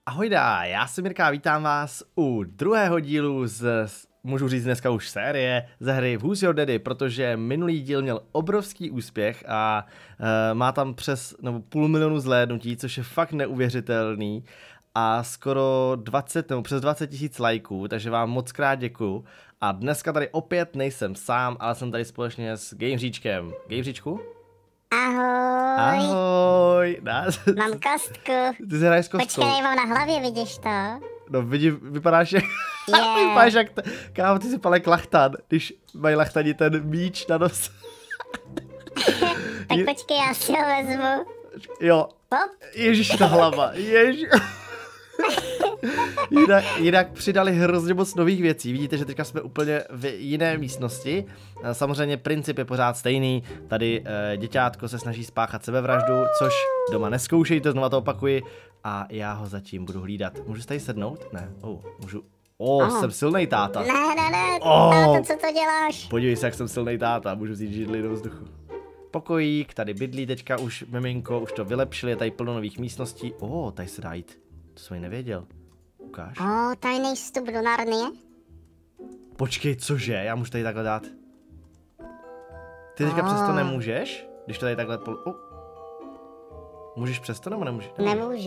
Ahojda, já jsem Mirka a vítám vás u druhého dílu můžu říct dneska už série ze hry Who's Your Daddy, protože minulý díl měl obrovský úspěch a má tam přes 500 000 zhlédnutí, což je fakt neuvěřitelný a skoro 20 nebo přes 20 000 lajků, takže vám moc krát děkuju. A dneska tady opět nejsem sám, ale jsem tady společně s Gameříčkem. Gameříčku? Ahoj. Ahoj. Mám kostku. Ty si hraješ s kostkou. Počkej, mám na hlavě, vidíš to? No vypadáš jak... Yeah. Vypadáš jak... Kámo, ty si palek lachtan, když mají lachtani ten míč na nos. Tak počkej, já si ho vezmu. Jo. Pop. Ježíš, ta hlava. Ježíš. Jinak přidali hrozně moc nových věcí. Vidíte, že teďka jsme úplně v jiné místnosti. Samozřejmě princip je pořád stejný. Tady děťátko se snaží spáchat sebevraždu, což doma neskoušejte, znova to opakuji. A já ho zatím budu hlídat. Můžu se tady sednout? Ne. Můžu. Jsem silnej táta. Ne, táto, co to děláš? Podívej se, jak jsem silnej táta. Můžu vzít židli do vzduchu. Pokojík, tady bydlí teďka už miminko, už to vylepšili, je tady plno nových místností. Tady se dá jít. To jsem ani nevěděl. Ukáž. Tajný vstup do Narnie. Počkej, cože? Já můžu tady takhle dát. Ty teďka přesto nemůžeš? Když to tady takhle Můžeš přesto nebo nemůžeš? Nemůžu.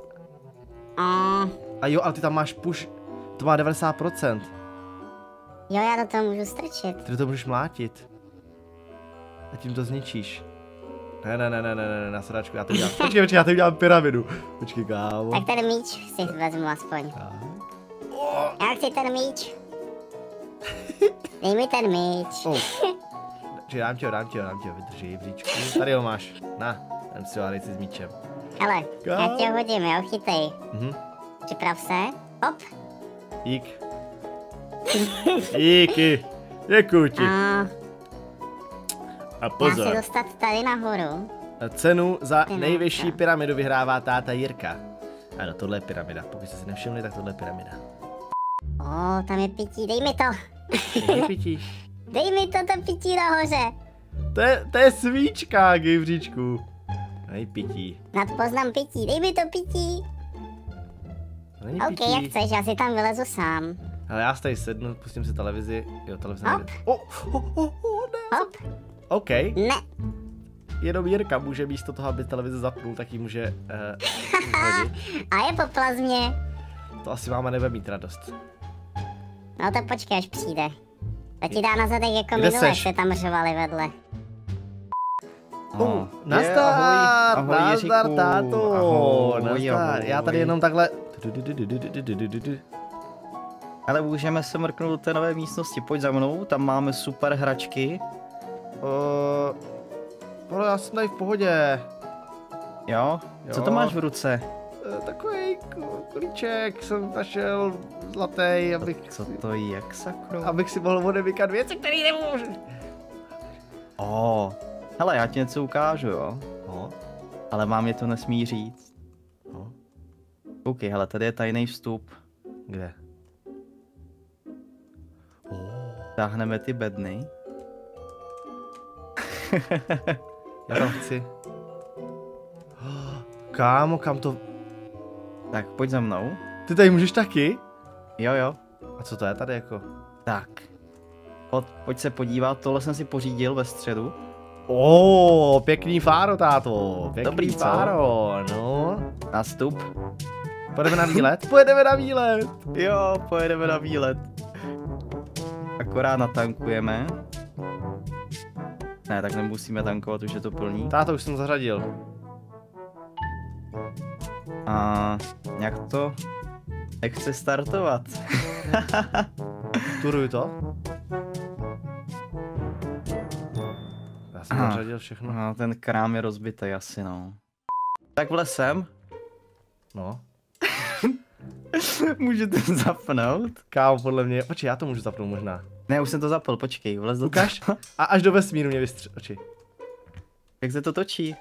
A jo, ale ty tam máš push. To má 90%. Jo, já do toho můžu strčit. Ty to můžeš mlátit. A tím to zničíš. Ne, na sedačku, já to dělám. Počkej, já tady dělám pyramidu. Počkej, kámo. Tak ten míč si vezmu aspoň. Já chci ten míč. Dej mi ten míč. Dám ti ho, vydrží, bříčku. Tady ho máš. Na, ten si ho dej si s míčem. Hele, já tě ho hodím, jo, chytej. Připrav se. Hop. Díky. Děkuji ti. A pozor. Já si dostat tady nahoru. Cenu za nejvyšší pyramidu vyhrává táta Jirka. Ano, tohle je pyramida. Pokud jste si nevšimli, tak tohle je pyramida. Tam je pití, dej mi to. Pití. Dej mi to pití nahoře. To je svíčka, Gameříčku. Dej pití. Nadpoznám pití, dej mi to pití. OK, jak chceš, já si tam vylezu sám. Ale já si tady sednu, pustím si televizi. Jo, televize nejde. Ne. Hop. OK. Ne. Jenom Jirka může místo toho, aby televize zapnul, tak ji může hodit. A je po plazmě. To asi máma nebude mít radost. No tak počkej, až přijde. To ti dá na zadek jako minule, jak se tam řvali vedle. Nazdar, nazdar, Jiříku. táto. Ahoj. Já tady jenom takhle. Ale můžeme se mrknout do té nové místnosti, pojď za mnou, tam máme super hračky. Já jsem tady v pohodě. Jo? Co to máš v ruce? Takový klíček jsem našel zlatý, Co to je, jak sakro? abych si mohl odemykat věci, které nemůžu. Hele, já ti něco ukážu, jo? Ale vám je to nesmí říct. OK, hele, tady je tajný vstup. Kde? Táhneme ty bedny. Já tam chci. Kámo, kam to... Tak, pojď za mnou. Ty tady můžeš taky? Jo. A co to je tady jako? Tak. Pojď se podívat, tohle jsem si pořídil ve středu. Pěkný fáro, táto. Pěkný Dobrý, co? fáro, no. Nastup. Pojedeme na výlet? Pojedeme na výlet. Jo, pojedeme na výlet. Akorát natankujeme. Ne, tak nemusíme tankovat, už je to plný. Táto, už jsem zařadil. A jak to nechce startovat? Turuju to. Já jsem zařadil všechno. No, ten krám je rozbitý asi, no. Tak vlesem. No. Můžete zapnout? Kámo, podle mě, počkej, já to můžu zapnout možná. Ne, už jsem to zapl, počkej, vlez do Ukaž. A až do vesmíru mě oči. Jak se to točí?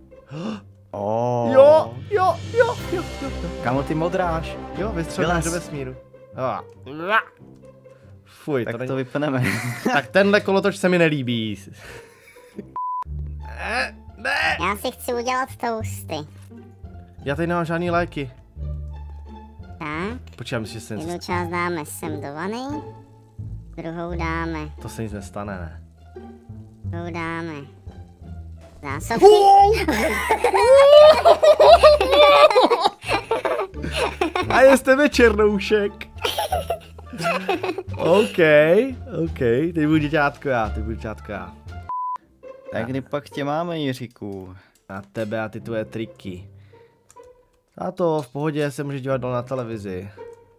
Jo. Kámo, ty modráš. Jo, vystřelil až do vesmíru. Fuj, Tak to to vypneme. Tak tenhle kolotoč se mi nelíbí. Ne. Já si chci udělat toasty. Já tady nemám žádný léky. Počkej, myslím, že se Jednu nic... část dáme sem do vany, druhou dáme, To se nic nestane, ne? druhou dáme zásobky. A je z tebe černoušek. OK, teď budu děťátko já, Tak kdy pak tě máme, Jiříku? Na tebe a ty tvoje triky. A to v pohodě se může dívat dál na televizi.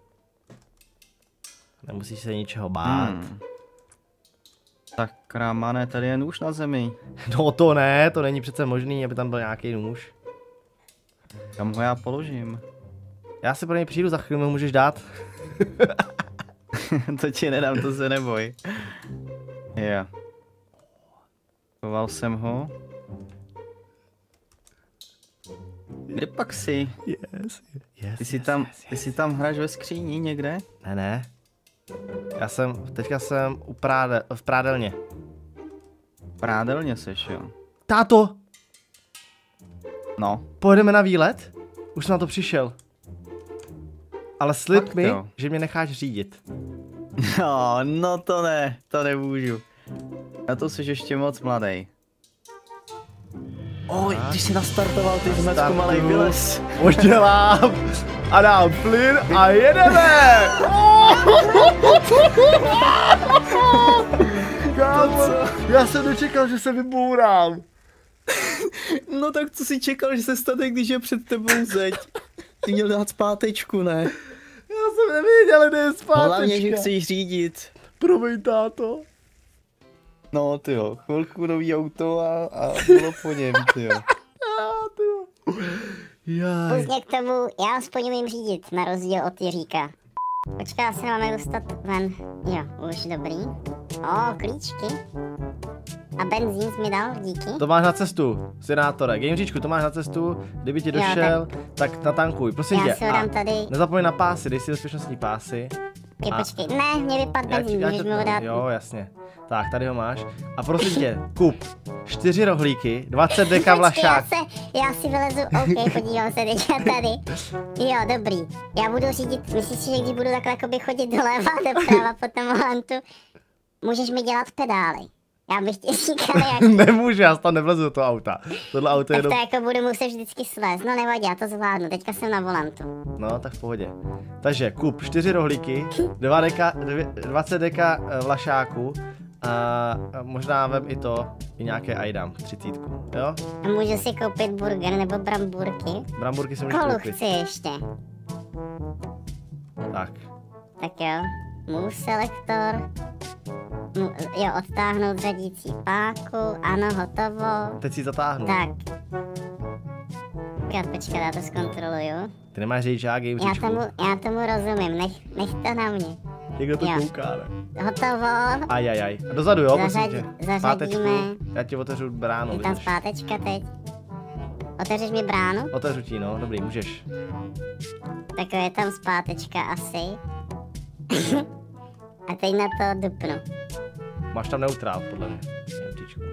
Nemusíš se ničeho bát. Tak krámané, tady je nůž na zemi. No to ne, to není přece možný, aby tam byl nějaký nůž. Kam ho já položím? Já si pro něj přijdu, za chvíli mu můžeš dát. To ti nedám, to se neboj. Jo. Choval jsem ho. Kde pak jsi? Yes. Ty si tam hraješ ve skříni někde? Ne. Teďka jsem v prádelně. Prádelně seš, jo. Táto, No. pojedeme na výlet? Už jsem na to přišel. Ale slib Fakt, mi, jo. že mě necháš řídit. No to nemůžu. Na to jsi ještě moc mladý. Oj, když jsi nastartoval, ty hnedku malej vylez. Udělám a dám plyn a jedeme! Kámo, já jsem nečekal, že se vybourám. No tak co jsi čekal, že se stane, když je před tebou zeď? Ty měl dát zpátečku, ne? Já jsem nevěděl, kde je zpátečka. Hlavně, že chceš řídit. Promiň, táto. No ty jo, chvilku nový auto a bylo po něm, ty jo. Jaj. Pozdě k tomu, já aspoň umím řídit, na rozdíl od Jiříka. Počkej, já se máme dostat ven. Jo, už dobrý. O, klíčky. A benzín jsi mi dal, díky. To máš na cestu, senátore. Gameříčku, to máš na cestu, kdyby ti Jo, došel, tak natankuj, prosím tě. Já si ho dám tady. Nezapomeň na pásy, dej si bezpečnostní pásy. Počkej, ne, mě vypadl benzín, můžeš mi ho dát. Jo, jasně. Tak, tady ho máš. A prosím tě, kup 4 rohlíky, 20 deka vlašák. Já si vylezu, OK, podívám se teďka tady. Jo, dobrý. Já budu řídit, myslíš si, že když budu takhle jakoby chodit doleva, doprava po tom volantu, můžeš mi dělat pedály. Já bych ti říkal, jak... Nemůžu, já tam nevlezu do toho auta. Tohle auto je Tak to jako budu muset vždycky slést, no nevadí, já to zvládnu, teďka jsem na volantu. No, tak v pohodě. Takže kup 4 rohlíky, 20 deka vlašáku a možná vem i nějaké ajdam, 30, jo? A můžu si koupit burger nebo bramburky. Bramburky si můžeš Kolu koupit. chci ještě. Tak. Tak jo, move selektor. Jo, odtáhnout řadící páku, ano, hotovo. Teď si zatáhnu. Tak. Počkat, já to zkontroluju. Ty nemáš řidičák, Gameříčku. Já tomu rozumím, nech to na mě. Někdo to Jo. kouká, ne? Hotovo. Ajajaj. A dozadu, jo, prosím tě. Zařadíme. Zpátečku. Já ti otevřu bránu, Je tam vidíš. zpátečka teď. Otevřeš mi bránu? Otevřu ti, no, dobrý, můžeš. Tak je tam zpátečka asi. A teď na to dupnu. Máš tam neutrál, podle mě. Gameříčku.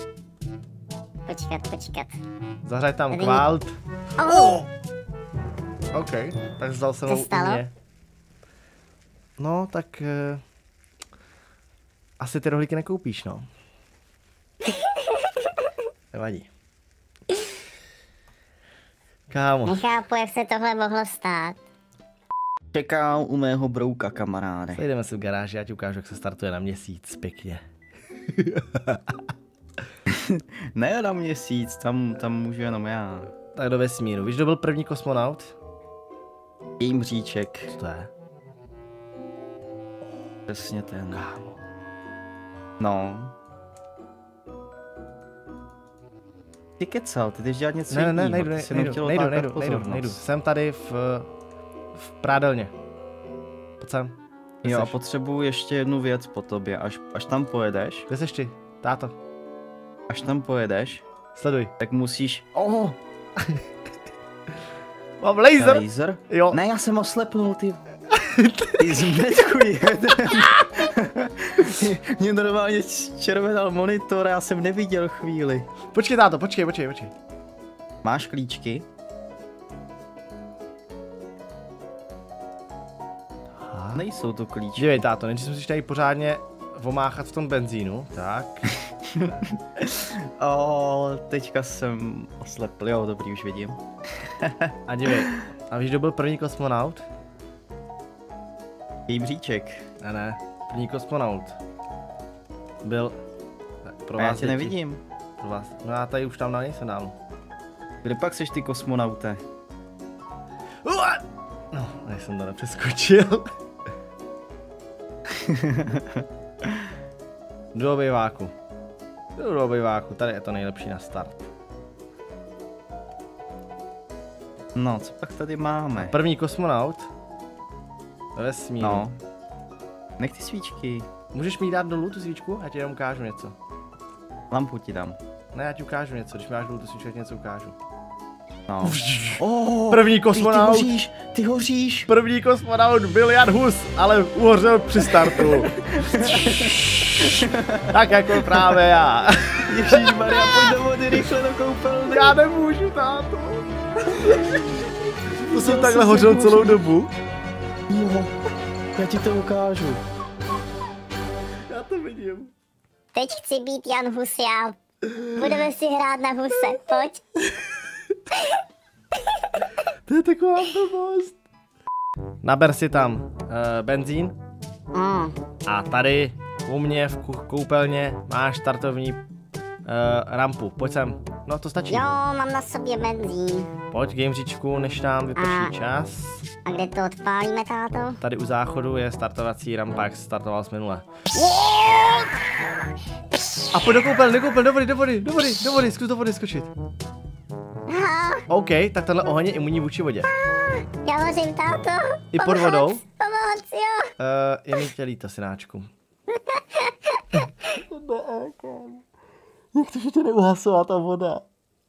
Počkat. Zařaď tam Tady- kvalt. Oh! OK, tak zdal jsem Co ho u stalo? mě. No, tak... asi ty rohlíky nekoupíš, no. Nevadí. Kámo. Nechápu, jak se tohle mohlo stát. Čekám u mého brouka, kamaráde. Sejdeme se v garáži, já ti ukážu, jak se startuje na měsíc, pěkně. Ne na měsíc, tam můžu jenom já. Tak do vesmíru. Víš, kdo byl první kosmonaut? Gameříček, Co to je? přesně ten. Kámo. No. Ty kecal, ty jdeš dělat něco Ne, jinýho, nejdu, ty jsi jenom chtěl otákat pozornost. nejdu. Jsem tady v prádelně. Pojď sem. Kde Jo, a seš? potřebuju ještě jednu věc po tobě, až tam pojedeš, Kde seš ty? Táto. Sleduj. tak musíš... Mám laser. Laser? Jo. Ne, já jsem oslepnul, ty... Ty zmetku jeden. Mě normálně červenal monitor a já jsem neviděl chvíli. Počkej, táto, počkej. Máš klíčky? Nejsou to klíče. Dívej, táto, než musíš tady pořádně vomáchat v tom benzínu, tak. Teďka jsem oslepl, jo, dobrý, už vidím. A dívej, a víš, kdo byl první kosmonaut? Jejbříček. Ne, první kosmonaut. Byl pro A já vás tě děti. nevidím. Pro vás. No já tady už tam nejsem dál. Kde pak seš ty kosmonaute? No, já jsem to nepřeskočil. Do obýváku. Do obýváku, tady je to nejlepší na start. No, co pak tady máme? První kosmonaut ve vesmíru. No. Nech ty svíčky. Můžeš mi dát dolů tu svíčku? Já ti jenom ukážu něco. Lampu ti dám. Ne, já ti ukážu něco, když mi dáš dolů tu svíčku, já ti něco ukážu. No. První kosmonaut. Ty hoříš. První kosmonaut byl Jan Hus, ale uhořel při startu. Tak jako právě já. Ježišmarja, pojď do vody, rychle do koupelny. Já nemůžu, táto. To jsem takhle hořel celou dobu. Jo, já ti to ukážu. Já to vidím. Teď chci být Jan Hus já. Budeme si hrát na huse, pojď. To je taková blbost. Naber si tam benzín a tady u mě v koupelně máš startovní rampu. Pojď sem. No to stačí. Jo, mám na sobě benzín. Pojď gameříčku, než nám vyprší čas. A kde to odpálíme, táto? Tady u záchodu je startovací rampa, jak startoval z minule. A pojď do vody, zkus do vody skočit. OK, tak tenhle oheň je imunní vůči vodě. Já hořím, táto. I pod vodou? Pomoc, jo. Je mi tě líto, synáčku. Jak to, že tě neuhasila ta voda?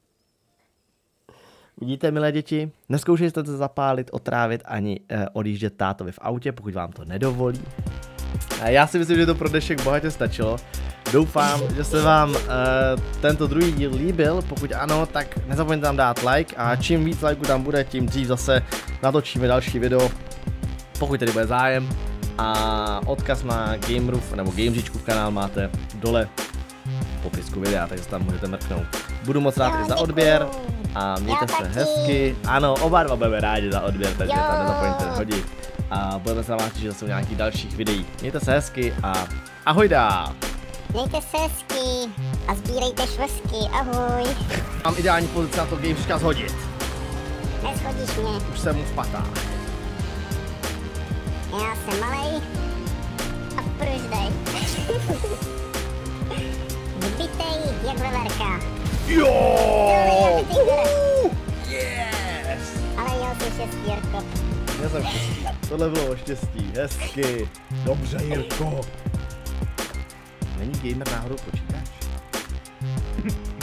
Vidíte, milé děti, nezkoušejte to zapálit, otrávit ani odjíždět tátovi v autě, pokud vám to nedovolí. Já si myslím, že to pro dnešek bohatě stačilo. Doufám, že se vám tento druhý díl líbil, pokud ano, tak nezapomeňte tam dát like a čím víc lajků tam bude, tím dřív zase natočíme další video, pokud tedy bude zájem. A odkaz na Gamerův nebo Gameříčkův kanál máte dole v popisku videa, takže se tam můžete mrknout. Budu moc rád i za odběr a mějte se hezky. Ano, oba dva budeme rádi za odběr, takže tam nezapomeňte hodit. A budeme se na vás těšit zase u nějakých dalších videí. Mějte se hezky a ahojda! Mějte se hezky a sbírejte švestky, ahoj. Mám ideální pozici na to Gameříčka zhodit. Neschodíš mě. Už jsem mu v patách. Já jsem malej a pruždej. Zbytej jak veverka. Jo! Yes! Ale jo, jsi štěstí, Jirko. Já jsem štěstí. Tohle bylo o štěstí. Hezky. Dobře, Jirko. Není gamer náhodou počítač?